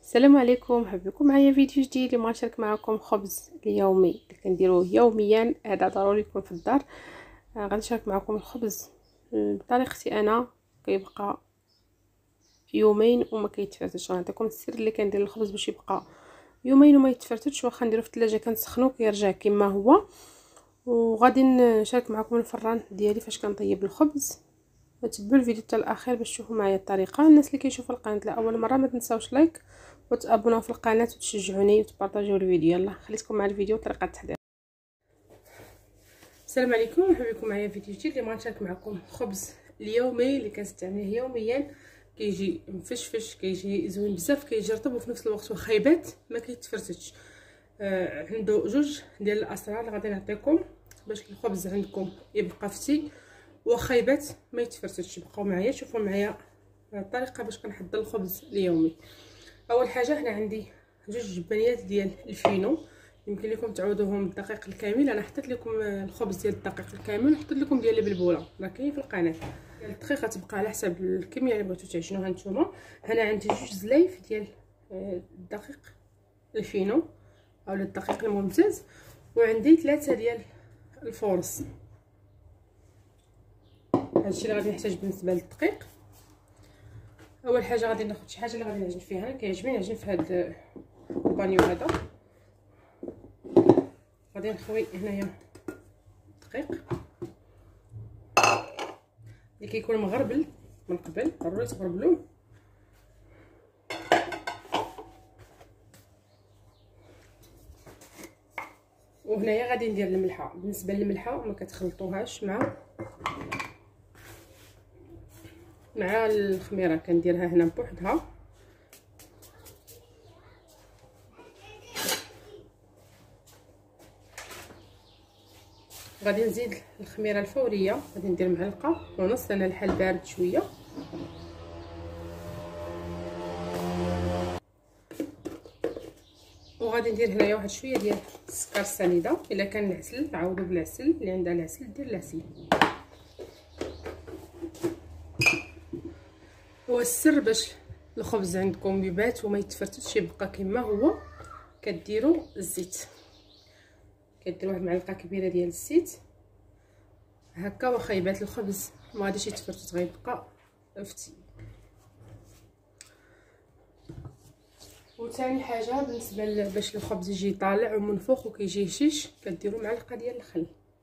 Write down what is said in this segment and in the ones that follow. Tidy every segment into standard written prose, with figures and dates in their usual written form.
السلام عليكم، مرحبا بكم معايا فيديو جديد. اليوم غنشارك معكم خبز اليومي اللي كنديروه يوميا. هذا ضروري يكون في الدار. غنشارك معكم الخبز بطريقتي انا، كيبقى يومين وما كيتفرتش. غنعطيكم السر اللي كندير الخبز باش يبقى يومين وما يتفرتش. واخا نديرو في الثلاجه كنسخنو كيرجع كما هو. وغادي نشارك معكم الفران ديالي فاش كنطيب الخبز. تبعوا الفيديو حتى الاخير باش تشوفوا معايا الطريقه. الناس اللي كيشوفوا القناه لاول مره ما تنساوش لايك وتابوناو في القناه وتشجعوني وتبارطاجيو الفيديو. يلا خليكم مع الفيديو وطريقه التحضير. السلام عليكم، مرحبا بكم معايا فيديو جديد. اليوم غنشارك معكم خبز اليومي اللي كنستعمليه يوميا. كيجي مفشفش، كيجي زوين بزاف، كيجي رطب وفي نفس الوقت واخا يبات ما كيتفرتش. عنده جوج ديال الاسرار اللي غادي نعطيكم باش الخبز عندكم يبقى فتي واخا يبات ما يتفرتش. بقاو معايا شوفوا معايا الطريقه باش كنحضر الخبز اليومي. اول حاجه هنا عندي جوج جبانيات ديال الفينو، يمكن لكم تعوضوهم بالدقيق الكامل. انا حطيت لكم الخبز ديال الدقيق الكامل وحطيت لكم ديال البلبوله، راه كاين في القناه. الدقيق تبقى على حسب الكميه اللي بغيتو تعجنوها نتوما. هنا عندي جوج زلايف ديال الدقيق الفينو اولا الدقيق الممتاز، وعندي 3 ديال الفورص. هادشي اللي غادي نحتاج بالنسبه للدقيق. اول حاجه غادي ناخذ شي حاجه اللي غادي نعجن فيها. انا كيعجبني نعجن في هذا البانيو هذا. غادي نخوي هنايا الدقيق اللي كيكون مغربل من قبل، ضروري تغربلوه. وهنايا غادي ندير الملحه. بالنسبه للملحه ما كتخلطوهاش مع الخميره، كنديرها هنا بوحدها. غادي نزيد الخميره الفوريه، غادي ندير معلقه ونص لان الحال بارد شويه. وغادي ندير هنايا واحد شويه ديال السكر السنيده. الا كان العسل عوضوا بالعسل، اللي عندها العسل دير العسل. هو السر باش الخبز عندكم يبات وما يتفرتش يبقى كما هو، كديروا الزيت. كديروا واحد المعلقه كبيره ديال الزيت هكا، واخا يبات الخبز ما غاديش يتفرتت، غيبقى فتي. وثاني حاجه بالنسبه باش الخبز يجي طالع ومنفوخ وكيجي هشيش، كديروا معلقه ديال الخل.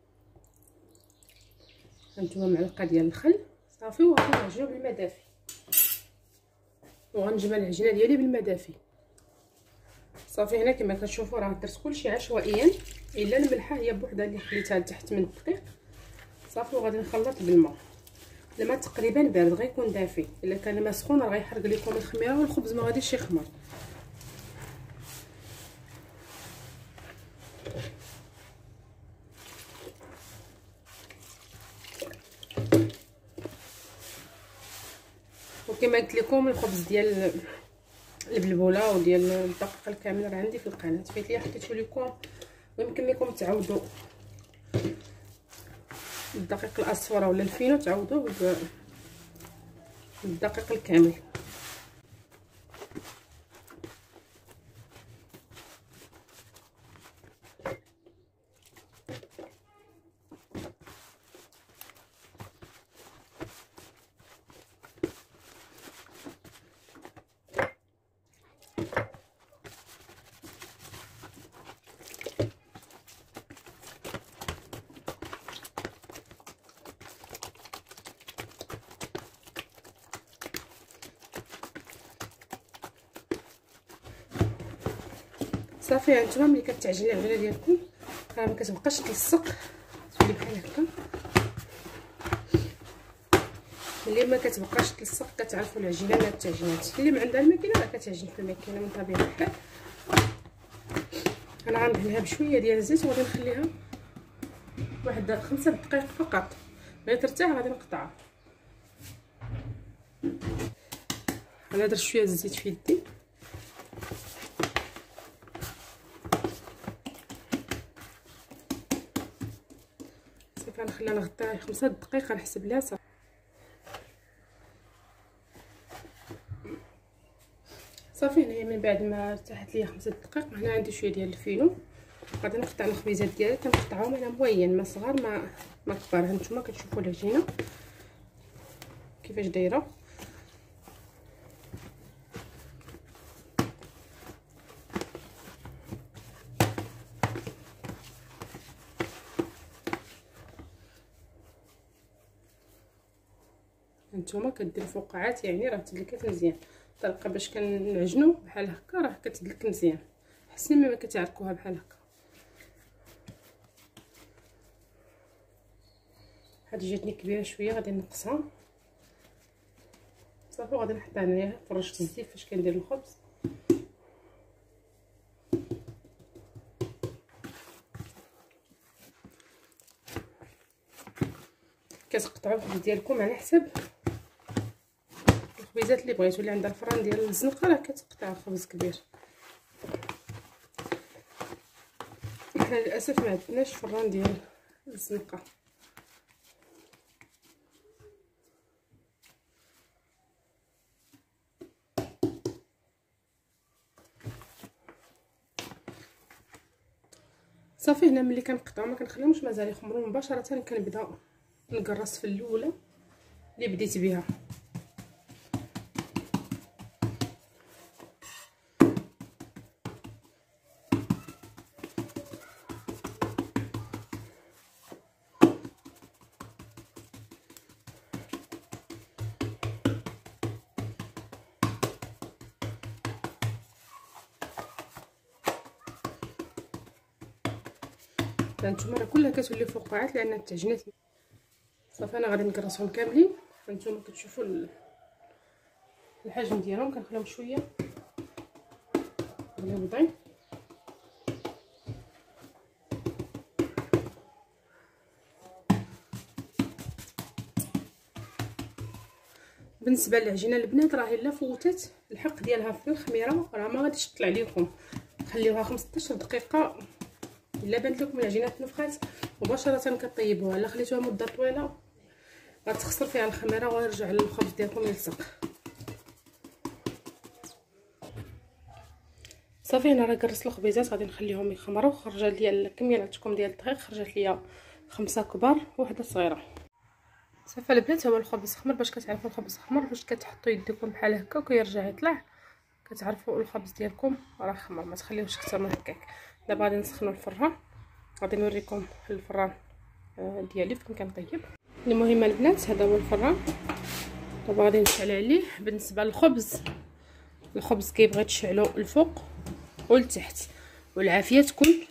هانتوما معلقه ديال الخل صافي، وغادي نعجنو بالماء دافي. وغنجمع العجينه ديالي بالماء دافي صافي. هنا كما كتشوفوا راه درت كلشي عشوائيا الا الملحه هي بوحدها اللي خليتها لتحت من الدقيق صافي. وغادي نخلط بالماء. الماء تقريبا بارد، غيكون دافي. الا كان الماء سخون راه غيحرق لكم الخميره والخبز ما غاديش يخمر. وكما قلت لكم الخبز ديال البلبوله وديال الدقيق الكامل راه عندي في القناه، فايت لي حطيته لكم. ويمكن لكم تعوضوا الدقيق الاصفر ولا الفينو، تعوضوه بالدقيق الكامل. صافي هانتوما ملي كتعجنوا العجينه ديالكم راه ما كتبقاش تلصق، تولي بحال هكا. ملي ما كتبقاش تلصق كتعرفوا العجينه ما تعجنات. اللي ما عندها الماكينه راه كتعجن في الماكينه من طبيعه الحال. انا غندهنها بشويه ديال الزيت وغادي نخليها واحد 5 دقائق فقط. ملي ترتاح غادي نقطعها. انا درت شويه الزيت في يدي صافي. غنخليها نغطيها 5 دقائق غنحسب لها صافي هنايا من بعد ما ارتاحت ليا 5 دقائق هنا عندي شويه ديال الفينو. غادي نقطع الخبيزات ديالي، كنقطعهم على موين، ما صغار ما كبار. هانتوما كتشوفوا العجينه كيفاش دايره. هانتوما كديروا فقاعات، يعني راه تدلكات مزيان. الطريقه باش كنعجنوا بحال هكا راه كتدلك مزيان، حسن ما كتعركوها بحال هكا. هذه جاتني كبيره شويه، غادي نقصها صافي. وغادي نحطها هنايا فرشت الزيت فاش كندير الخبز. كتقطعوا الخبز ديالكم على حسب الخبيزات اللي بغيتو. اللي عندها الفران ديال الزنقه راه كتقطع الخبز كبير. حنا للاسف ما عندناش فران ديال الزنقه. صافي هنا ملي كنقطعو ما كنخليهمش مازال يخمروا مباشره، كنبدا نقرص في الاولى اللي بديت بها. هانتوما راه كلها كتولي فقاعات لان التعجينات. صافي انا غادي نقرصهم كاملين. هانتوما كتشوفوا الحجم ديالهم، كنخليهم شويه غليظين. بالنسبه للعجينه البنات راه الا فوتت الحق ديالها في الخميره راه ما غاديش تطلع لكم. خليوها 15 دقيقه. الا بانت لكم العجينه تنفخات مباشره كطيبوها. الا خليتوها مده طويله غتخسر فيها الخميره ويرجع الخبز ديالكم يلصق. صافي انا راه قرصت الخبيزات غادي نخليهم يخمروا. خرجت ليا الكميه اللي عطيتكم ديال الدقيق، خرجت ليا 5 كبار وحده صغيره. صافي البنات هو الخبز خمر. باش كتعرفوا الخبز خمر باش كتحطوا يديكم بحال هكا وكيرجع يطلع، كتعرفوا الخبز ديالكم راه خمر. ما تخليوش اكثر من هكاك. دابا غادي نسخنوا الفران، غادي نوريكم الفران ديالي فين كنطيب. المهم البنات هذا هو الفران. دابا غادي نشعل عليه. بالنسبه للخبز، الخبز كيبغي تشعلو الفوق والتحت، والعافيه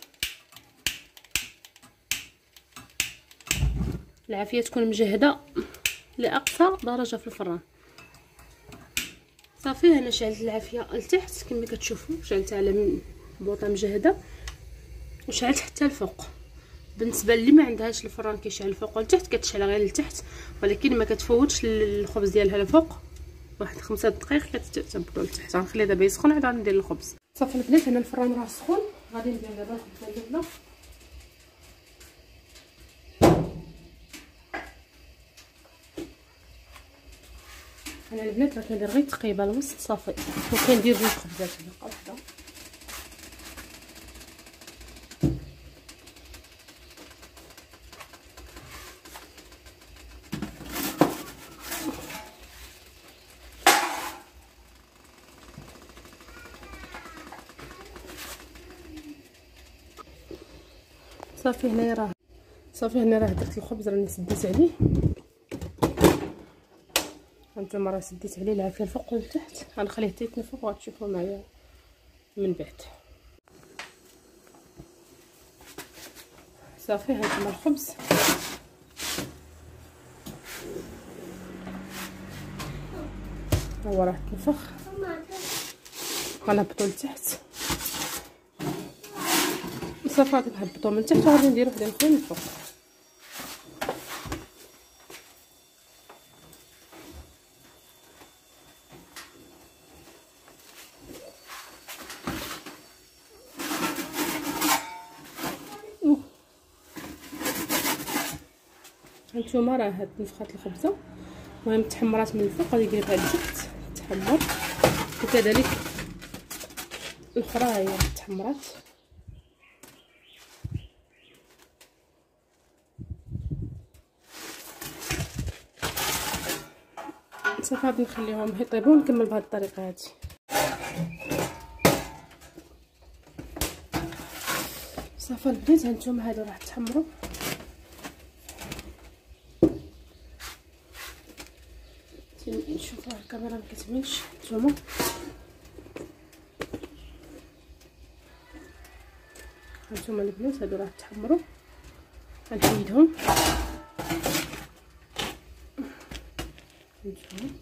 تكون مجهده لاقصى درجه في الفران. صافي انا شعلت العافيه لتحت كما كتشوفوا، شعلتها على من بوطه مجهده وشعلت حتى الفوق. بالنسبه اللي ما عندهاش الفران كيشعل الفوق والتحت كتشعل غير لتحت، ولكن ما كتفوتش الخبز ديالها الفوق. واحد 5 دقائق كتبدلوا لتحت. غنخليه دابا يسخن عاد غندير الخبز. صافي البنات انا الفران راه سخون. غادي ندير دابا الخبزه الاولى. انا البنات راه كندير غير تقيبه الوسط صافي، وكندير 2 خبزات دقيقه واحده. صافي هنا راه درت الخبز راني سديت عليه. هانتوما راه سديت عليه العافيه الفوق والتحت. غنخليه حتى يتنفخ وغتشوفوا معايا من بعد. صافي هانتوما الخبز هو راه تنفخ. غنهبطو لتحت. صافي غادي نهبطو من تحت وغادي نديرو وحدين اخرين من الفوق. هانتوما راه تنفخات الخبزه، المهم تحمرات من الفوق غادي نقلبها لتحت تحمر، وكذلك الاخرى هي تحمرات. صافي غادي نخليهم يطيبوا ونكمل بهذه الطريقه هذه. صافي البنات هانتوما هادو راح تحمروا. نشوفوا الكاميرا ما كتبينش. نتوما هانتوما البنات هادو راح تحمروا. غنحيدهم. نتوما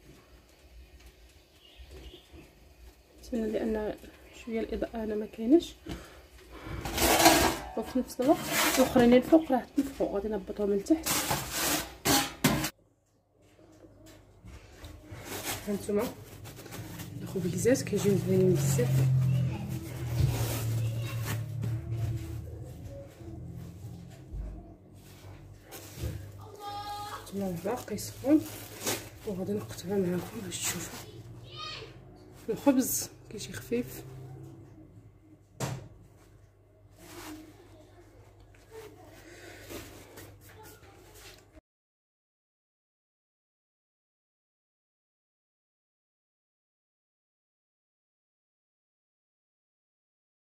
نتمنى لان شويه الاضاءه انا ما كايناش، وفي نفس الوقت الاخرين الفوق راه تنفخوا. غادي نهبطهم من تحت. هانتوما الخبيزات كيجيو زوينين بزاف. هانتوما باقي سخون وغادي نقطعو معاكم باش تشوفوا. الخبز كيجي خفيف